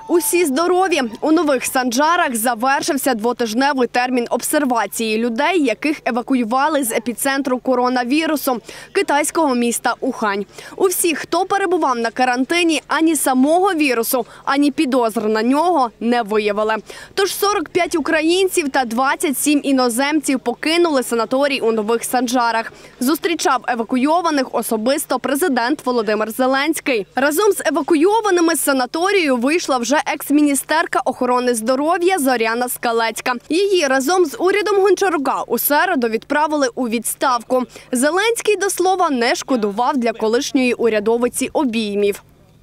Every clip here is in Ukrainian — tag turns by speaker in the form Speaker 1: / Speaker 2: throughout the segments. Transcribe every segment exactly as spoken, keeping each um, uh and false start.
Speaker 1: Усі здорові. У Нових Санжарах завершився двотижневий термін обсервації людей, яких евакуювали з епіцентру коронавірусу – китайського міста Ухань. У всіх, хто перебував на карантині, ані самого вірусу, ані підозр на нього не виявили. Тож сорок п'ять українців та двадцять сім іноземців покинули санаторій у Нових Санжарах. Зустрічав евакуйованих особисто президент Володимир Зеленський. Разом з евакуйованими з санаторію вийшла вже екс-міністерка охорони здоров'я Зоряна Скалецька. Її разом з урядом Гончарука у середу відправили у відставку. Зеленський, до слова, не шкодував для колишньої урядовиці обіймів.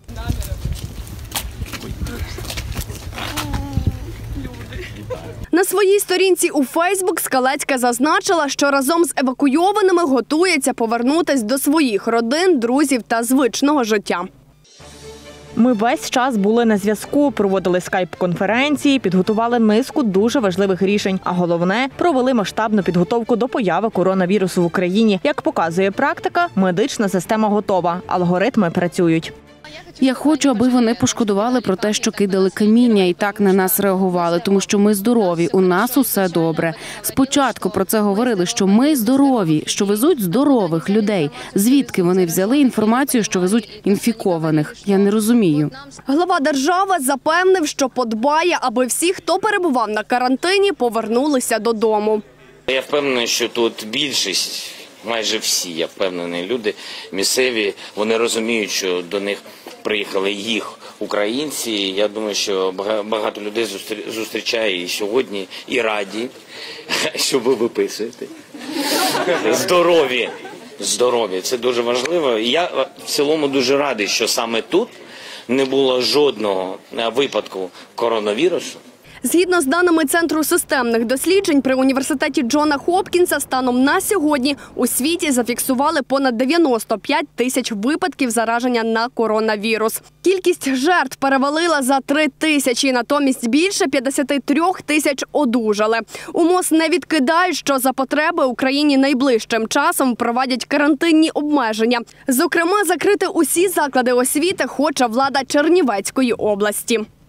Speaker 1: На своїй сторінці у Фейсбук Скалецька зазначила, що разом з евакуйованими готується повернутися до своїх родин, друзів та звичного життя.
Speaker 2: Ми весь час були на зв'язку, проводили скайп-конференції, підготували низку дуже важливих рішень. А головне – провели масштабну підготовку до появи коронавірусу в Україні. Як показує практика, медична система готова, алгоритми працюють.
Speaker 3: Я хочу, аби вони пошкодували про те, що кидали каміння і так на нас реагували, тому що ми здорові, у нас усе добре. Спочатку про це говорили, що ми здорові, що везуть здорових людей. Звідки вони взяли інформацію, що везуть інфікованих? Я не розумію.
Speaker 1: Глава держави запевнив, що подбає, аби всі, хто перебував на карантині, повернулися додому.
Speaker 4: Я впевнений, що тут більшість, майже всі, я впевнений, люди місцеві, вони розуміють, що до них приїхали їх українці. Я думаю, що багато людей зустрічає і сьогодні, і раді, що ви виписуєте. Здорові, здорові, це дуже важливо. Я в цілому дуже радий, що саме тут не було жодного випадку коронавірусу.
Speaker 1: Згідно з даними Центру системних досліджень при університеті Джона Хопкінса, станом на сьогодні у світі зафіксували понад дев'яносто п'ять тисяч випадків зараження на коронавірус. Кількість жертв перевалила за три тисячі, натомість більше п'ятдесят три тисяч одужали. У МОЗ не відкидають, що за потреби Україні найближчим часом впровадять карантинні обмеження. Зокрема, закрити усі заклади освіти хоче влада Чернівецької області.